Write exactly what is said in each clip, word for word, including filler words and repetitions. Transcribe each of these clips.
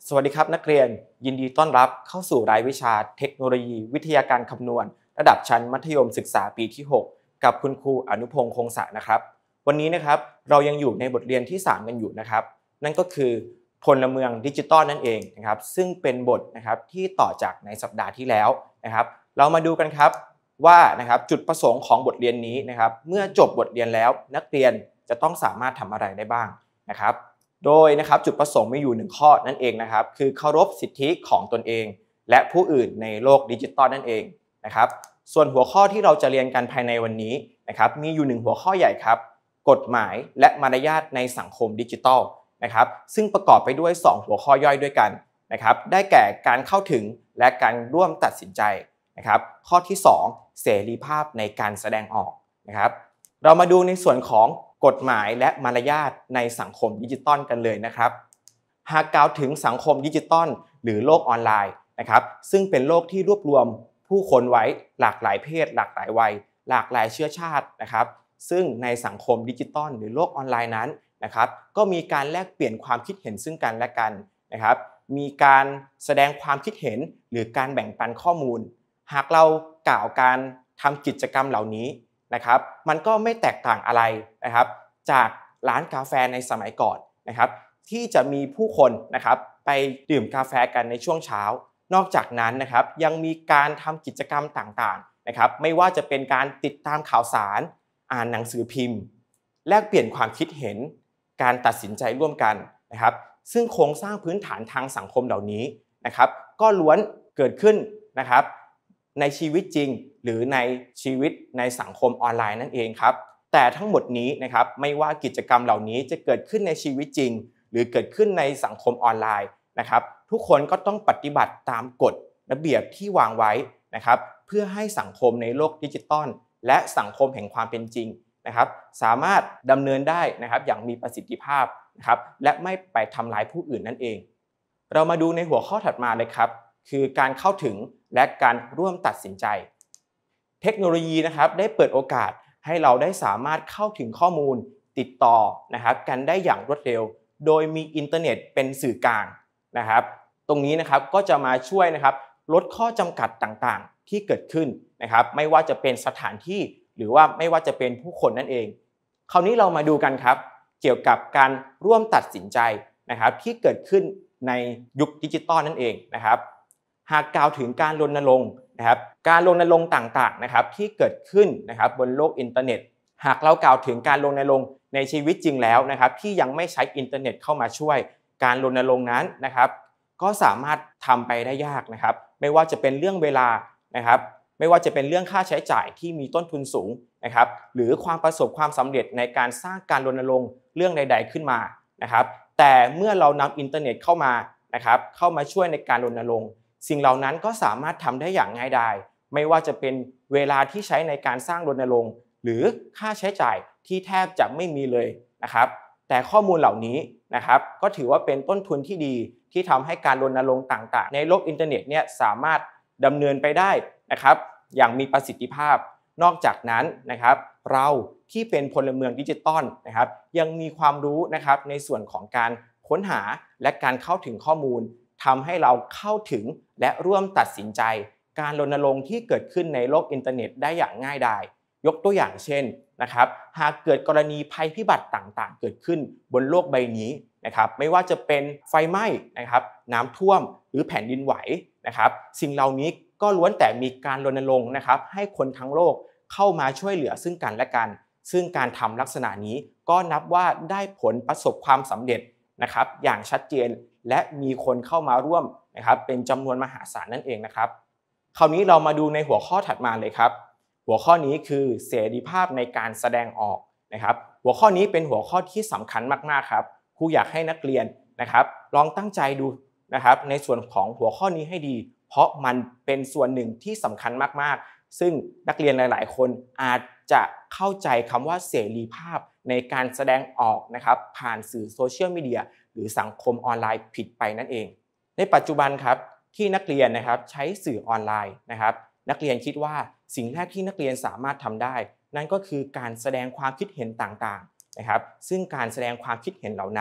สวัสดีครับนักเรียนยินดีต้อนรับเข้าสู่รายวิชาเทคโนโลยีวิทยาการคำนวณระดับชั้นมัธยมศึกษาปีที่หกกับคุณครูอนุพงษ์คงศักดิ์นะครับวันนี้นะครับเรายังอยู่ในบทเรียนที่สามกันอยู่นะครับนั่นก็คือพลเมืองดิจิตอลนั่นเองนะครับซึ่งเป็นบทนะครับที่ต่อจากในสัปดาห์ที่แล้วนะครับเรามาดูกันครับว่านะครับจุดประสงค์ของบทเรียนนี้นะครับเมื่อจบบทเรียนแล้วนักเรียนจะต้องสามารถทำอะไรได้บ้างนะครับโดยนะครับจุดประสงค์มีอยู่หนึ่งข้อนั่นเองนะครับคือเคารพสิทธิของตนเองและผู้อื่นในโลกดิจิตอลนั่นเองนะครับส่วนหัวข้อที่เราจะเรียนกันภายในวันนี้นะครับมีอยู่หนึ่งหัวข้อใหญ่ครับกฎหมายและมารยาทในสังคมดิจิทัลนะครับซึ่งประกอบไปด้วยสองหัวข้อย่อยด้วยกันนะครับได้แก่การเข้าถึงและการร่วมตัดสินใจนะครับข้อที่สองเสรีภาพในการแสดงออกนะครับเรามาดูในส่วนของกฎหมายและมารยาทในสังคมดิจิตอลกันเลยนะครับหากกล่าวถึงสังคมดิจิตอลหรือโลกออนไลน์นะครับซึ่งเป็นโลกที่รวบรวมผู้คนไว้หลากหลายเพศหลากหลายวัยหลากหลายเชื้อชาตินะครับซึ่งในสังคมดิจิตอลหรือโลกออนไลน์นั้นนะครับก็มีการแลกเปลี่ยนความคิดเห็นซึ่งกันและกันนะครับมีการแสดงความคิดเห็นหรือการแบ่งปันข้อมูลหากเรากล่าวการทำกิจกรรมเหล่านี้นะครับมันก็ไม่แตกต่างอะไรนะครับจากร้านกาแฟในสมัยก่อนนะครับที่จะมีผู้คนนะครับไปดื่มกาแฟกันในช่วงเช้านอกจากนั้นนะครับยังมีการทำกิจกรรมต่างๆนะครับไม่ว่าจะเป็นการติดตามข่าวสารอ่านหนังสือพิมพ์แลกเปลี่ยนความคิดเห็นการตัดสินใจร่วมกันนะครับซึ่งโครงสร้างพื้นฐานทางสังคมเหล่านี้นะครับก็ล้วนเกิดขึ้นนะครับในชีวิตจริงหรือในชีวิตในสังคมออนไลน์นั่นเองครับแต่ทั้งหมดนี้นะครับไม่ว่ากิจกรรมเหล่านี้จะเกิดขึ้นในชีวิตจริงหรือเกิดขึ้นในสังคมออนไลน์นะครับทุกคนก็ต้องปฏิบัติตามกฎระเบียบที่วางไว้นะครับเพื่อให้สังคมในโลกดิจิตอลและสังคมแห่งความเป็นจริงนะครับสามารถดำเนินได้นะครับอย่างมีประสิทธิภาพนะครับและไม่ไปทำร้ายผู้อื่นนั่นเองเรามาดูในหัวข้อถัดมาเลยครับคือการเข้าถึงและการร่วมตัดสินใจเทคโนโลยีนะครับได้เปิดโอกาสให้เราได้สามารถเข้าถึงข้อมูลติดต่อนะครับกันได้อย่างรวดเร็วโดยมีอินเทอร์เน็ตเป็นสื่อกลางนะครับตรงนี้นะครับก็จะมาช่วยนะครับลดข้อจำกัดต่างๆที่เกิดขึ้นนะครับไม่ว่าจะเป็นสถานที่หรือว่าไม่ว่าจะเป็นผู้คนนั่นเองคราวนี้เรามาดูกันครับเกี่ยวกับการร่วมตัดสินใจนะครับที่เกิดขึ้นในยุคดิจิตอลนั่นเองนะครับหากกล่าวถึงการรณรงค์นะครับการรณรงค์ต่างๆนะครับที่เกิดขึ้นนะครับบนโลกอินเทอร์เน็ตหากเรากล่าวถึงการรณรงค์ในชีวิตจริงแล้วนะครับที่ยังไม่ใช้อินเทอร์เน็ตเข้ามาช่วยการรณรงค์นั้นนะครับก็สามารถทำไปได้ยากนะครับไม่ว่าจะเป็นเรื่องเวลานะครับไม่ว่าจะเป็นเรื่องค่าใช้จ่ายที่มีต้นทุนสูงนะครับหรือความประสบความสำเร็จในการสร้างการรณรงค์เรื่องใดๆขึ้นมานะครับแต่เมื่อเรานำอินเทอร์เน็ตเข้ามานะครับเข้ามาช่วยในการรณรงค์สิ่งเหล่านั้นก็สามารถทำได้อย่างง่ายดายไม่ว่าจะเป็นเวลาที่ใช้ในการสร้างรณรงค์หรือค่าใช้จ่ายที่แทบจะไม่มีเลยนะครับแต่ข้อมูลเหล่านี้นะครับก็ถือว่าเป็นต้นทุนที่ดีที่ทำให้การรณรงค์ต่างๆในโลกอินเทอร์เน็ตเนี่ยสามารถดำเนินไปได้นะครับอย่างมีประสิทธิภาพนอกจากนั้นนะครับเราที่เป็นพลเมืองดิจิตอลนะครับยังมีความรู้นะครับในส่วนของการค้นหาและการเข้าถึงข้อมูลทำให้เราเข้าถึงและร่วมตัดสินใจการรณรงค์ที่เกิดขึ้นในโลกอินเทอร์เน็ตได้อย่างง่ายดายยกตัวอย่างเช่นนะครับหากเกิดกรณีภัยพิบัติต่างๆเกิดขึ้นบนโลกใบนี้นะครับไม่ว่าจะเป็นไฟไหม้นะครับน้ำท่วมหรือแผ่นดินไหวนะครับสิ่งเหล่านี้ก็ล้วนแต่มีการรณรงค์นะครับให้คนทั้งโลกเข้ามาช่วยเหลือซึ่งกันและกันซึ่งการทำลักษณะนี้ก็นับว่าได้ผลประสบความสำเร็จนะครับอย่างชัดเจนและมีคนเข้ามาร่วมนะครับเป็นจำนวนมหาศาลนั่นเองนะครับคราวนี้เรามาดูในหัวข้อถัดมาเลยครับหัวข้อนี้คือเสรีภาพในการแสดงออกนะครับหัวข้อนี้เป็นหัวข้อที่สำคัญมากๆครับครูอยากให้นักเรียนนะครับลองตั้งใจดูนะครับในส่วนของหัวข้อนี้ให้ดีเพราะมันเป็นส่วนหนึ่งที่สำคัญมากๆซึ่งนักเรียนหลายๆคนอาจจะเข้าใจคำว่าเสรีภาพในการแสดงออกนะครับผ่านสื่อโซเชียลมีเดียหรือสังคมออนไลน์ผิดไปนั่นเองในปัจจุบันครับที่นักเรียนนะครับใช้สื่อออนไลน์นะครับนักเรียนคิดว่าสิ่งแรกที่นักเรียนสามารถทำได้นั่นก็คือการแสดงความคิดเห็นต่างๆนะครับซึ่งการแสดงความคิดเห็นเหล่านั้น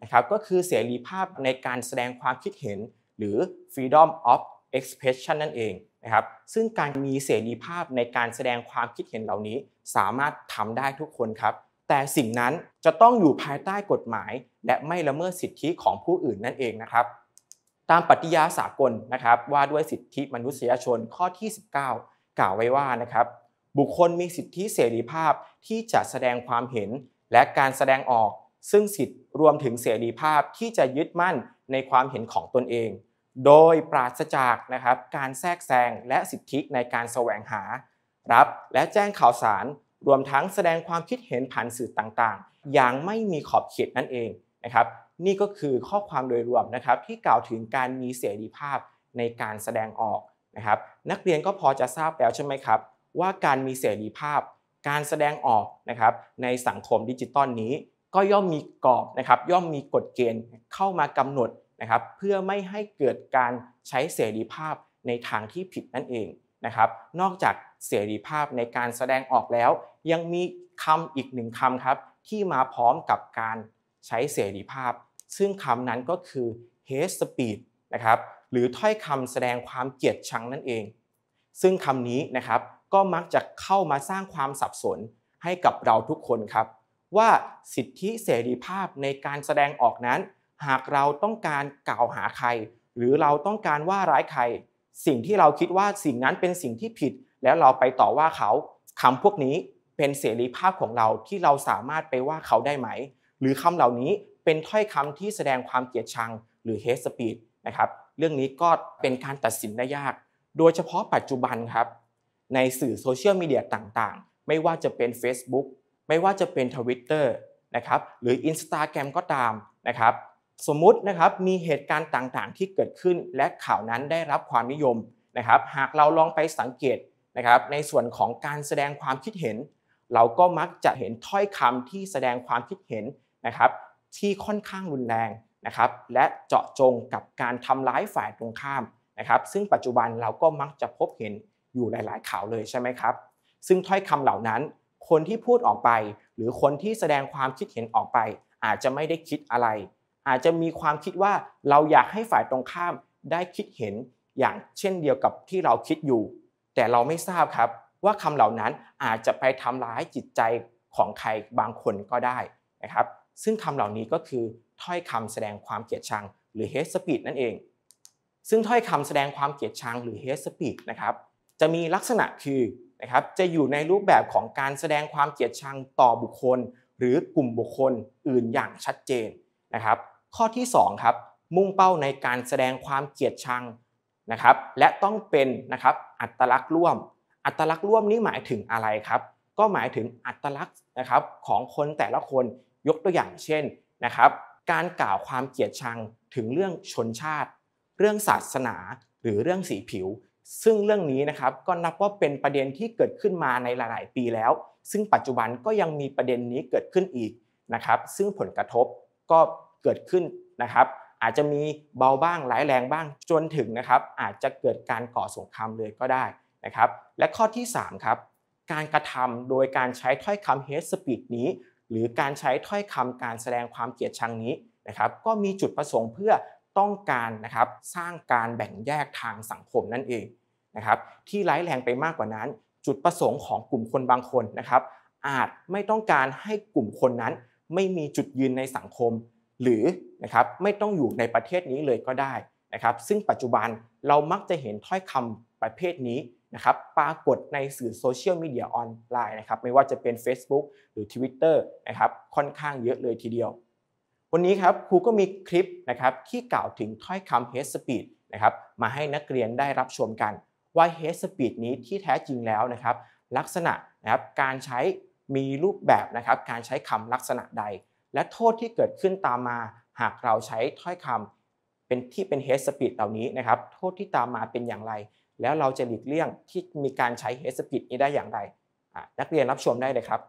นะครับก็คือเสรีภาพในการแสดงความคิดเห็นหรือ freedom of expression นั่นเองนะครับซึ่งการมีเสรีภาพในการแสดงความคิดเห็นเหล่านี้สามารถทำได้ทุกคนครับแต่สิ่งนั้นจะต้องอยู่ภายใต้กฎหมายและไม่ละเมิดสิทธิของผู้อื่นนั่นเองนะครับตามปฏิญาณสากลนะครับว่าด้วยสิทธิมนุษยชนข้อที่สิบเก้ากล่าวไว้ว่านะครับบุคคลมีสิทธิเสรีภาพที่จะแสดงความเห็นและการแสดงออกซึ่งสิทธิรวมถึงเสรีภาพที่จะยึดมั่นในความเห็นของตนเองโดยปราศจากนะครับการแทรกแซงและสิทธิในการแสวงหารับและแจ้งข่าวสารรวมทั้งแสดงความคิดเห็นผ่านสื่อต่างๆอย่างไม่มีขอบเขตนั่นเองนะครับนี่ก็คือข้อความโดยรวมนะครับที่กล่าวถึงการมีเสรีภาพในการแสดงออกนะครับนักเรียนก็พอจะทราบแล้วใช่ไหมครับว่าการมีเสรีภาพการแสดงออกนะครับในสังคมดิจิตอลนี้ก็ย่อมมีกรอบนะครับย่อมมีกฎเกณฑ์เข้ามากำหนดนะครับเพื่อไม่ให้เกิดการใช้เสรีภาพในทางที่ผิดนั่นเองนะครับนอกจากเสรีภาพในการแสดงออกแล้วยังมีคำอีกหนึ่งคำครับที่มาพร้อมกับการใช้เสรีภาพซึ่งคำนั้นก็คือ hate speech นะครับหรือถ้อยคำแสดงความเกลียดชังนั่นเองซึ่งคำนี้นะครับก็มักจะเข้ามาสร้างความสับสนให้กับเราทุกคนครับว่าสิทธิเสรีภาพในการแสดงออกนั้นหากเราต้องการกล่าวหาใครหรือเราต้องการว่าร้ายใครสิ่งที่เราคิดว่าสิ่งนั้นเป็นสิ่งที่ผิดแล้วเราไปต่อว่าเขาคำพวกนี้เป็นเสรีภาพของเราที่เราสามารถไปว่าเขาได้ไหมหรือคำเหล่านี้เป็นถ้อยคำที่แสดงความเกลียดชังหรือ hate speech นะครับเรื่องนี้ก็เป็นการตัดสินได้ยากโดยเฉพาะปัจจุบันครับในสื่อโซเชียลมีเดียต่างๆไม่ว่าจะเป็น Facebook ไม่ว่าจะเป็น Twitter นะครับหรือ Instagram ก็ตามนะครับสมมุตินะครับมีเหตุการณ์ต่างๆที่เกิดขึ้นและข่าวนั้นได้รับความนิยมนะครับหากเราลองไปสังเกตนะครับในส่วนของการแสดงความคิดเห็นเราก็มักจะเห็นถ้อยคำที่แสดงความคิดเห็นนะครับที่ค่อนข้างรุนแรงนะครับและเจาะจงกับการทำร้ายฝ่ายตรงข้ามนะครับซึ่งปัจจุบันเราก็มักจะพบเห็นอยู่หลายๆข่าวเลยใช่ไหมครับซึ่งถ้อยคำเหล่านั้นคนที่พูดออกไปหรือคนที่แสดงความคิดเห็นออกไปอาจจะไม่ได้คิดอะไรอาจจะมีความคิดว่าเราอยากให้ฝ่ายตรงข้ามได้คิดเห็นอย่างเช่นเดียวกับที่เราคิดอยู่แต่เราไม่ทราบครับว่าคำเหล่านั้นอาจจะไปทำร้ายจิตใจของใครบางคนก็ได้นะครับซึ่งคำเหล่านี้ก็คือถ้อยคำแสดงความเกลียดชังหรือ hate speech นั่นเองซึ่งถ้อยคำแสดงความเกลียดชังหรือ hate speech นะครับจะมีลักษณะคือนะครับจะอยู่ในรูปแบบของการแสดงความเกลียดชังต่อบุคคลหรือกลุ่มบุคคลอื่นอย่างชัดเจนนะครับข้อที่สองครับมุ่งเป้าในการแสดงความเกลียดชังนะครับและต้องเป็นนะครับอัตลักษณ์ร่วมอัตลักษณ์ร่วมนี้หมายถึงอะไรครับก็หมายถึงอัตลักษณ์นะครับของคนแต่ละคนยกตัวอย่างเช่นนะครับการกล่าวความเกลียดชังถึงเรื่องชนชาติเรื่องศาสนาหรือเรื่องสีผิวซึ่งเรื่องนี้นะครับก็นับว่าเป็นประเด็นที่เกิดขึ้นมาในหลายๆปีแล้วซึ่งปัจจุบันก็ยังมีประเด็นนี้เกิดขึ้นอีกนะครับซึ่งผลกระทบก็เกิดขึ้นนะครับอาจจะมีเบาบ้างร้ายแรงบ้างจนถึงนะครับอาจจะเกิดการก่อสงครามเลยก็ได้นะครับและข้อที่สามครับการกระทำโดยการใช้ถ้อยคำ hate speech นี้หรือการใช้ถ้อยคำการแสดงความเกลียดชังนี้นะครับก็มีจุดประสงค์เพื่อต้องการนะครับสร้างการแบ่งแยกทางสังคมนั่นเองนะครับที่ร้ายแรงไปมากกว่านั้นจุดประสงค์ของกลุ่มคนบางคนนะครับอาจไม่ต้องการให้กลุ่มคนนั้นไม่มีจุดยืนในสังคมหรือนะครับไม่ต้องอยู่ในประเทศนี้เลยก็ได้นะครับซึ่งปัจจุบันเรามักจะเห็นถ้อยคำประเภทนี้นะครับปรากฏในสื่อโซเชียลมีเดียออนไลน์นะครับไม่ว่าจะเป็น Facebook หรือ Twitter นะครับค่อนข้างเยอะเลยทีเดียววันนี้ครับครูก็มีคลิปนะครับที่กล่าวถึงถ้อยคำ hate speech นะครับมาให้นักเรียนได้รับชมกันว่า hate speech นี้ที่แท้จริงแล้วนะครับลักษณะนะครับการใช้มีรูปแบบนะครับการใช้คำลักษณะใดและโทษที่เกิดขึ้นตามมาหากเราใช้ถ้อยคำเป็นที่เป็น hate speech เหล่านี้นะครับโทษที่ตามมาเป็นอย่างไรแล้วเราจะหลีกเลี่ยงที่มีการใช้ hate speech นี้ได้อย่างไรนักเรียนรับชมได้เลยครับ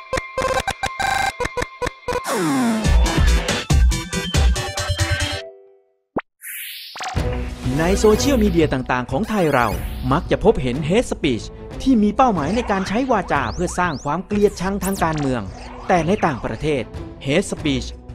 ในโซเชียลมีเดียต่างๆของไทยเรามักจะพบเห็น hate speech ที่มีเป้าหมายในการใช้วาจาเพื่อสร้างความเกลียดชังทางการเมืองแต่ในต่างประเทศ hate speech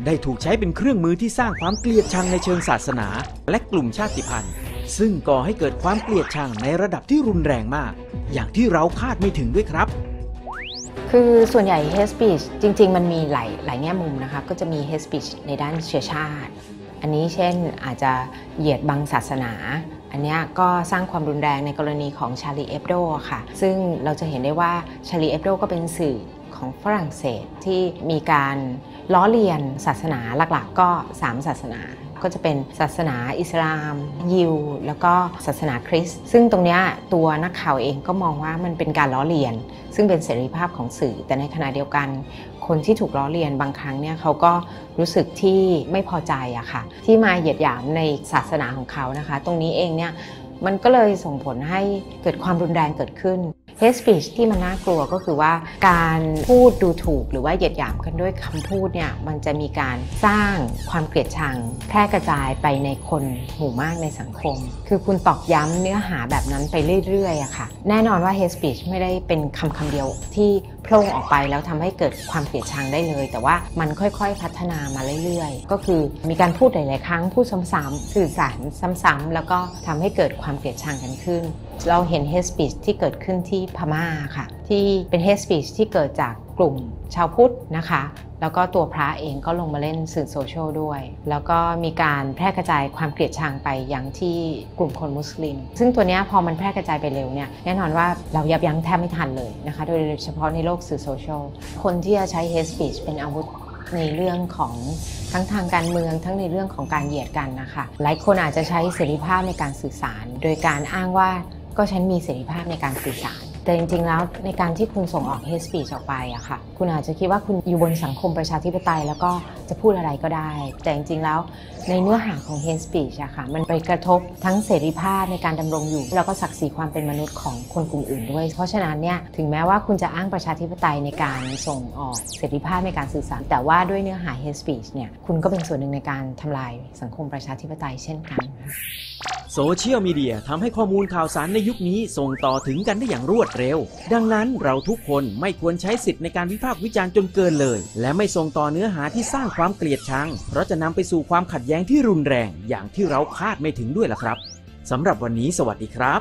ได้ถูกใช้เป็นเครื่องมือที่สร้างความเกลียดชังในเชิงศาสนาและกลุ่มชาติพันธุ์ซึ่งก่อให้เกิดความเกลียดชังในระดับที่รุนแรงมากอย่างที่เราคาดไม่ถึงด้วยครับคือส่วนใหญ่ hate speech จริงๆมันมีหลายหลายแง่มุมนะคะก็จะมี hate speech ในด้านเชื้อชาติอันนี้เช่นอาจจะเหยียดบังศาสนาอันนี้ก็สร้างความรุนแรงในกรณีของ Charlie Hebdo ค่ะซึ่งเราจะเห็นได้ว่า Charlie Hebdo ก็เป็นสื่อของฝรั่งเศสที่มีการล้อเลียนศาสนาหลักๆก็สามศาสนาก็จะเป็นศาสนาอิสลามยิวแล้วก็ศาสนาคริสต์ซึ่งตรงนี้ตัวนักข่าวเองก็มองว่ามันเป็นการล้อเลียนซึ่งเป็นเสรีภาพของสื่อแต่ในขณะเดียวกันคนที่ถูกล้อเลียนบางครั้งเนี่ยเขาก็รู้สึกที่ไม่พอใจอะค่ะที่มาเหยียดหยามในศาสนาของเขานะคะตรงนี้เองเนี่ยมันก็เลยส่งผลให้เกิดความรุนแรงเกิดขึ้นhate speech ที่มันน่ากลัวก็คือว่าการพูดดูถูกหรือว่าเหยียดหยามกันด้วยคำพูดเนี่ยมันจะมีการสร้างความเกลียดชังแพร่กระจายไปในคนหมู่มากในสังคมคือคุณตอกย้ำเนื้อหาแบบนั้นไปเรื่อยๆอะค่ะแน่นอนว่า hate speech ไม่ได้เป็นคำคำเดียวที่โผล่ออกไปแล้วทำให้เกิดความเกลียดชังได้เลยแต่ว่ามันค่อยๆพัฒนามาเรื่อยๆก็คือมีการพูดหลายๆครั้งพูดซ้ำๆสื่อสารซ้ำๆแล้วก็ทำให้เกิดความเกลียดชังกันขึ้นเราเห็น hate speech ที่เกิดขึ้นที่พม่าค่ะที่เป็น hate speech ที่เกิดจากกลุ่มชาวพุทธนะคะแล้วก็ตัวพระเองก็ลงมาเล่นสื่อโซเชียลด้วยแล้วก็มีการแพร่กระจายความเกลียดชังไปยังที่กลุ่มคนมุสลิมซึ่งตัวนี้พอมันแพร่กระจายไปเร็วเนี่ยแน่นอนว่าเรายับยั้งแทบไม่ทันเลยนะคะโดยเฉพาะในโลกสื่อโซเชียลคนที่จะใช้ hate speech เป็นอาวุธในเรื่องของทั้งทางการเมืองทั้งในเรื่องของการเหยียดกันนะคะหลายคนอาจจะใช้เสรีภาพในการสื่อสารโดยการอ้างว่าก็ฉันมีเสรีภาพในการสื่อสารแต่จริงๆแล้วในการที่คุณส่งออก hate speech ออกไปอะค่ะคุณอาจจะคิดว่าคุณอยู่บนสังคมประชาธิปไตยแล้วก็จะพูดอะไรก็ได้แต่จริงๆแล้วในเนื้อหาของ hate speech อะค่ะมันไปกระทบทั้งเสรีภาพในการดำรงอยู่แล้วก็ศักดิ์ศรีความเป็นมนุษย์ของคนกลุ่มอื่นด้วยเพราะฉะนั้นเนี่ยถึงแม้ว่าคุณจะอ้างประชาธิปไตยในการส่งออกเสรีภาพในการสื่อสารแต่ว่าด้วยเนื้อหา hate speech เนี่ยคุณก็เป็นส่วนหนึ่งในการทำลายสังคมประชาธิปไตยเช่นกันโซเชียลมีเดียทำให้ข้อมูลข่าวสารในยุคนี้ส่งต่อถึงกันได้อย่างรวดเร็วดังนั้นเราทุกคนไม่ควรใช้สิทธิ์ในการวิพากษ์วิจารณ์จนเกินเลยและไม่ส่งต่อเนื้อหาที่สร้างความเกลียดชังเพราะจะนำไปสู่ความขัดแย้งที่รุนแรงอย่างที่เราคาดไม่ถึงด้วยล่ะครับสำหรับวันนี้สวัสดีครับ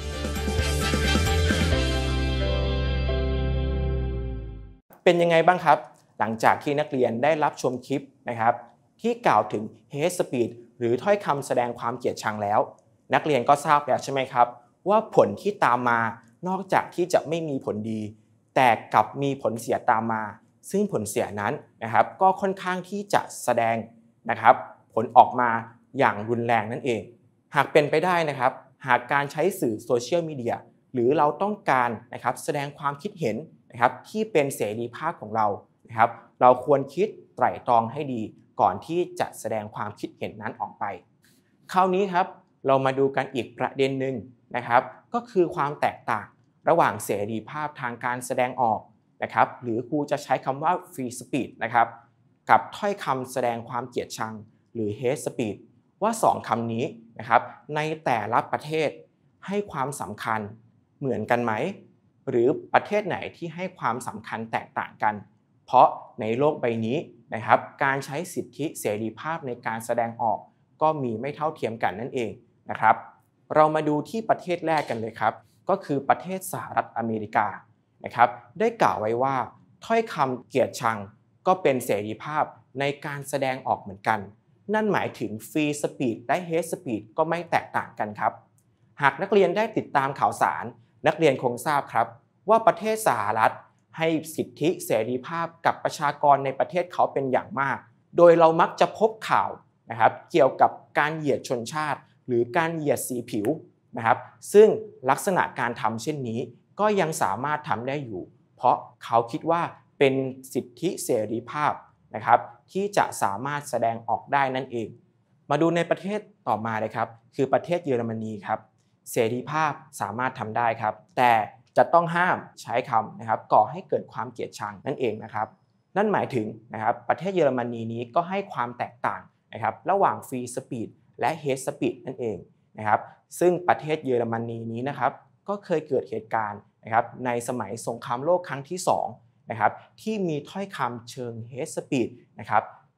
เป็นยังไงบ้างครับหลังจากที่นักเรียนได้รับชมคลิปนะครับที่กล่าวถึง hate speech หรือถ้อยคำแสดงความเกลียดชังแล้วนักเรียนก็ทราบแล้วใช่ไหมครับว่าผลที่ตามมานอกจากที่จะไม่มีผลดีแต่กลับมีผลเสียตามมาซึ่งผลเสียนั้นนะครับก็ค่อนข้างที่จะแสดงนะครับผลออกมาอย่างรุนแรงนั่นเองหากเป็นไปได้นะครับหากการใช้สื่อโซเชียลมีเดียหรือเราต้องการนะครับแสดงความคิดเห็นนะครับที่เป็นเสรีภาพของเรานะครับเราควรคิดไตร่ตรองให้ดีก่อนที่จะแสดงความคิดเห็นนั้นออกไปคราวนี้ครับเรามาดูกันอีกประเด็นหนึ่งนะครับก็คือความแตกต่างระหว่างเสรีภาพทางการแสดงออกนะครับหรือครูจะใช้คำว่า free speech นะครับกับถ้อยคำแสดงความเกลียดชังหรือ hate speech ว่าสองคำนี้นะครับในแต่ละประเทศให้ความสำคัญเหมือนกันไหมหรือประเทศไหนที่ให้ความสำคัญแตกต่างกันเพราะในโลกใบนี้นะครับการใช้สิทธิเสรีภาพในการแสดงออกก็มีไม่เท่าเทียมกันนั่นเองนะครับเรามาดูที่ประเทศแรกกันเลยครับก็คือประเทศสหรัฐอเมริกานะครับได้กล่าวไว้ว่าถ้อยคำเกลียดชังก็เป็นเสรีภาพในการแสดงออกเหมือนกันนั่นหมายถึง free speech และ hate speech ก็ไม่แตกต่างกันครับหากนักเรียนได้ติดตามข่าวสารนักเรียนคงทราบครับว่าประเทศสหรัฐให้สิทธิเสรีภาพกับประชากรในประเทศเขาเป็นอย่างมากโดยเรามักจะพบข่าวนะครับเกี่ยวกับการเหยียดชนชาติหรือการเหยียดสีผิวนะครับซึ่งลักษณะการทำเช่นนี้ก็ยังสามารถทำได้อยู่เพราะเขาคิดว่าเป็นสิทธิเสรีภาพนะครับที่จะสามารถแสดงออกได้นั่นเองมาดูในประเทศต่อมาเลยครับคือประเทศเยอรมนีครับเสรีภาพสามารถทำได้ครับแต่จะต้องห้ามใช้คำนะครับก่อให้เกิดความเกลียดชังนั่นเองนะครับนั่นหมายถึงนะครับประเทศเยอรมนีนี้ก็ให้ความแตกต่างนะครับระหว่าง free speech และ hate speech นั่นเองนะครับซึ่งประเทศเยอรมนีนี้นะครับก็เคยเกิดเหตุการณ์นะครับในสมัยสงครามโลกครั้งที่สองนะครับที่มีถ้อยคำเชิง hate speech นะครับ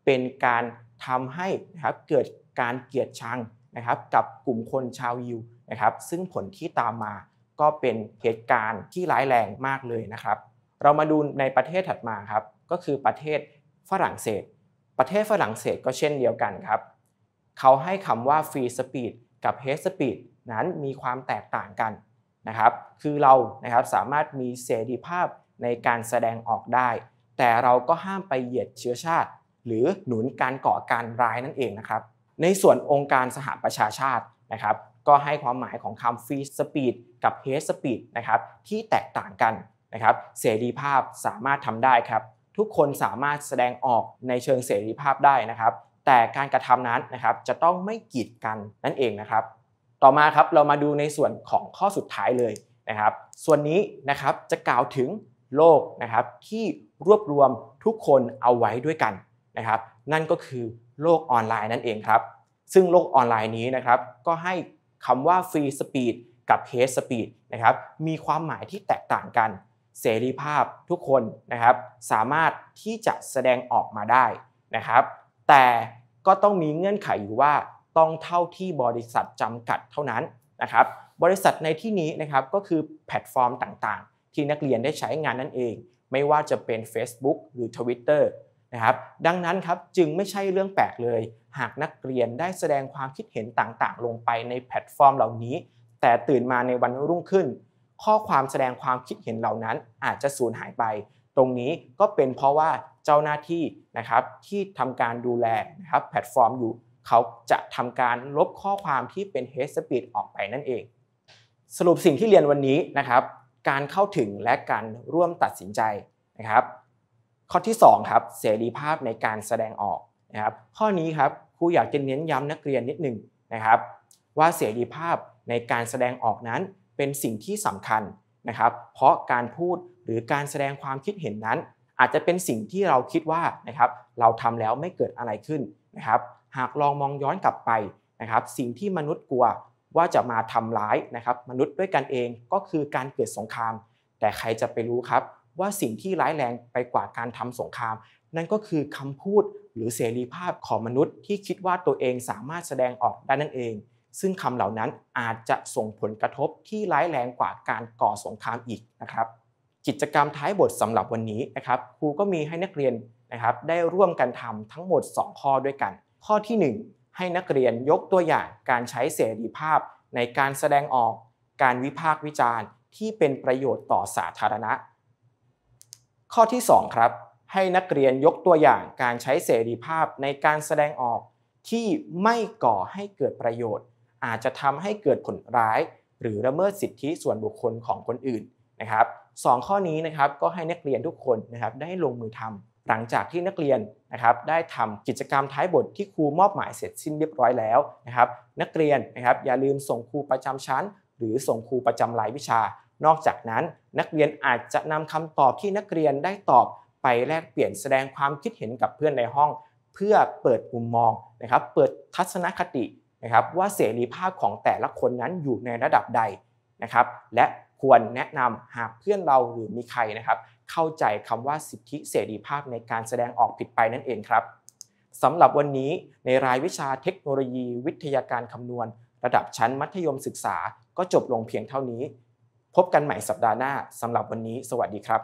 เป็นการทำให้นะครับเกิดการเกลียดชังนะครับกับกลุ่มคนชาวยิวนะครับซึ่งผลที่ตามมาก็เป็นเหตุการณ์ที่ร้ายแรงมากเลยนะครับเรามาดูในประเทศถัดมาครับก็คือประเทศฝรั่งเศสประเทศฝรั่งเศสก็เช่นเดียวกันครับเขาให้คำว่า free speech กับ hate speech นั้นมีความแตกต่างกันนะครับคือเรานะครับสามารถมีเสรีภาพในการแสดงออกได้แต่เราก็ห้ามไปเหยียดเชื้อชาติหรือหนุนการก่อการร้ายนั่นเองนะครับในส่วนองค์การสหประชาชาตินะครับก็ให้ความหมายของคำ free speech กับ hate speech นะครับที่แตกต่างกันนะครับเสรีภาพสามารถทำได้ครับทุกคนสามารถแสดงออกในเชิงเสรีภาพได้นะครับแต่การกระทำนั้นนะครับจะต้องไม่กีดกันนั่นเองนะครับต่อมาครับเรามาดูในส่วนของข้อสุดท้ายเลยนะครับส่วนนี้นะครับจะกล่าวถึงโลกนะครับที่รวบรวมทุกคนเอาไว้ด้วยกันนะครับนั่นก็คือโลกออนไลน์นั่นเองครับซึ่งโลกออนไลน์นี้นะครับก็ให้คำว่า free speech กับ hate speech นะครับมีความหมายที่แตกต่างกันเสรีภาพทุกคนนะครับสามารถที่จะแสดงออกมาได้นะครับแต่ก็ต้องมีเงื่อนไขอยู่ว่าต้องเท่าที่บริษัทจำกัดเท่านั้นนะครับบริษัทในที่นี้นะครับก็คือแพลตฟอร์มต่างๆที่นักเรียนได้ใช้งานนั่นเองไม่ว่าจะเป็น Facebook หรือ Twitter นะครับดังนั้นครับจึงไม่ใช่เรื่องแปลกเลยหากนักเรียนได้แสดงความคิดเห็นต่างๆลงไปในแพลตฟอร์มเหล่านี้แต่ตื่นมาในวันรุ่งขึ้นข้อความแสดงความคิดเห็นเหล่านั้นอาจจะสูญหายไปตรงนี้ก็เป็นเพราะว่าเจ้าหน้าที่นะครับที่ทำการดูแลนะครับแพลตฟอร์มอยู่เขาจะทำการลบข้อความที่เป็น hate speech ออกไปนั่นเองสรุปสิ่งที่เรียนวันนี้นะครับการเข้าถึงและการร่วมตัดสินใจนะครับข้อที่สองครับเสรีภาพในการแสดงออกนะครับข้อนี้ครับครูอยากจะเน้นย้ำนักเรียนนิดหนึ่งนะครับว่าเสรีภาพในการแสดงออกนั้นเป็นสิ่งที่สำคัญนะครับเพราะการพูดหรือการแสดงความคิดเห็นนั้นอาจจะเป็นสิ่งที่เราคิดว่านะครับเราทำแล้วไม่เกิดอะไรขึ้นนะครับหากลองมองย้อนกลับไปนะครับสิ่งที่มนุษย์กลัวว่าจะมาทำร้ายนะครับมนุษย์ด้วยกันเองก็คือการเกิดสงครามแต่ใครจะไปรู้ครับว่าสิ่งที่ร้ายแรงไปกว่าการทำสงครามนั่นก็คือคำพูดหรือเสรีภาพของมนุษย์ที่คิดว่าตัวเองสามารถแสดงออกได้นั่นเองซึ่งคำเหล่านั้นอาจจะส่งผลกระทบที่ร้ายแรงกว่าการก่อสงครามอีกนะครับกิจกรรมท้ายบทสำหรับวันนี้นะครับครูก็มีให้นักเรียนนะครับได้ร่วมกันทำทั้งหมดสองข้อด้วยกันข้อที่หนึ่งให้นักเรียนยกตัวอย่างการใช้เสรีภาพในการแสดงออกการวิพากษ์วิจารณ์ที่เป็นประโยชน์ต่อสาธารณะข้อที่สองครับให้นักเรียนยกตัวอย่างการใช้เสรีภาพในการแสดงออกที่ไม่ก่อให้เกิดประโยชน์อาจจะทำให้เกิดผลร้ายหรือละเมิดสิทธิส่วนบุคคลของคนอื่นนะครับสองข้อนี้นะครับก็ให้นักเรียนทุกคนนะครับได้ลงมือทำหลังจากที่นักเรียนนะครับได้ทำกิจกรรมท้ายบทที่ครูมอบหมายเสร็จสิ้นเรียบร้อยแล้วนะครับนักเรียนนะครับอย่าลืมส่งครูประจำชั้นหรือส่งครูประจำรายวิชานอกจากนั้นนักเรียนอาจจะนำคำตอบที่นักเรียนได้ตอบไปแลกเปลี่ยนแสดงความคิดเห็นกับเพื่อนในห้องเพื่อเปิดมุมมองนะครับเปิดทัศนคตินะครับว่าเสรีภาพของแต่ละคนนั้นอยู่ในระดับใดนะครับและควรแนะนำหากเพื่อนเราหรือมีใครนะครับเข้าใจคำว่าสิทธิเสรีภาพในการแสดงออกผิดไปนั่นเองครับสำหรับวันนี้ในรายวิชาเทคโนโลยีวิทยาการคำนวณระดับชั้นมัธยมศึกษาก็จบลงเพียงเท่านี้พบกันใหม่สัปดาห์หน้าสำหรับวันนี้สวัสดีครับ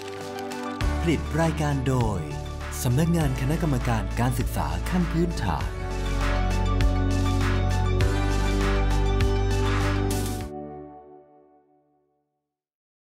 ผลิตรายการโดยสำนักงานคณะกรรมการการศึกษาขั้นพื้นฐาน